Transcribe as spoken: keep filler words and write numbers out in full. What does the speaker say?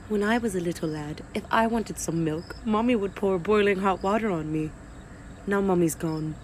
When I was a little lad, if I wanted some milk, Mommy would pour boiling hot water on me. Now Mommy's gone.